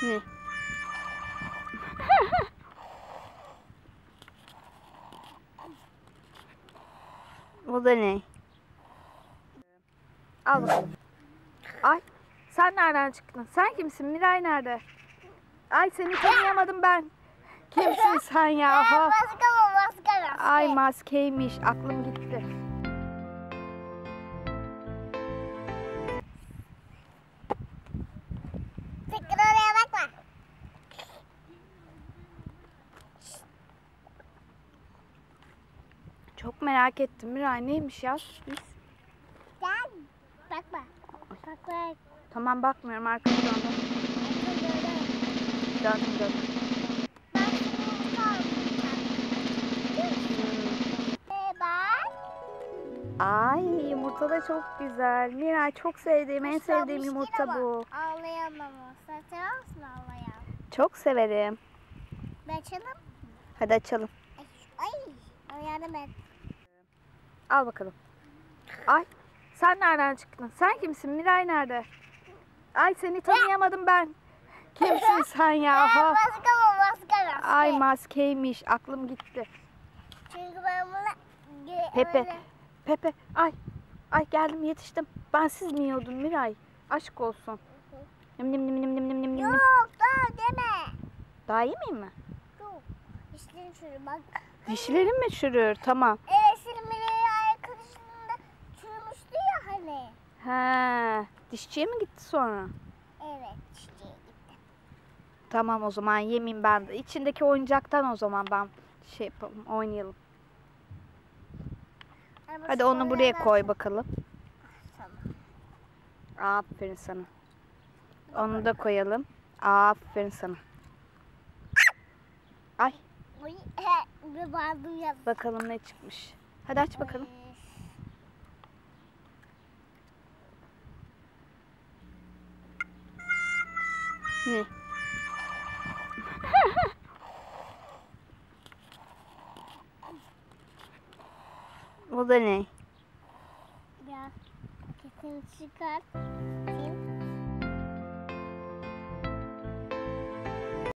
Ne? O da ne? Al bakalım. Ay, sen nereden çıktın? Sen kimsin? Miray nerede? Ay, seni tanıyamadım ben. Kimsin sen ya? Maske. Ay, maskeymiş. Aklım gitti. Sakın oraya bakma. Çok merak ettim Miray. Neymiş ya? Gel. Bakma. Bak. Tamam, bakmıyorum. Arkada döndüm. Döndüm. Bak. Ay, yumurta da çok güzel. Miray, çok sevdiğim, en sevdiğim yumurta bu. Ağlayamam. Sen sever misin ağlayan? Çok severim. Ben açalım. Hadi açalım. Ay. Yardım et. Al bakalım. Ay, sen nereden çıktın? Sen kimsin? Miray nerede? Ay, seni tanıyamadım ben. Kimsin sen ya? Maske. Ay, maskeymiş. Aklım gitti. Çünkü ben bunu Pepe. Pepe. Ay, geldim, yetiştim. Ben siz mi yiyordun Miray? Aşk olsun. Nim nim nim nim nim nim nim nim. Yok daha deme. Daha yemeyeyim mi? Yok. İşte şöyle bak. Dişlerim mi çürür? Tamam. Evet senin arkadaşının da çürümüştü ya hani. He, dişçiye mi gitti sonra? Evet çiçeğe gitti. Tamam, o zaman yemeyeyim ben de. İçindeki oyuncaktan o zaman ben şey yapalım, oynayalım. Hadi onu buraya koy bakalım. Tamam. Aferin sana. Onu da koyalım. Aferin sana. Ay, Uy, bir bağırdım ya. bakalım ne çıkmış. Hadi aç bakalım. Ne? O da ne? Ya paketini çıkar. Kim?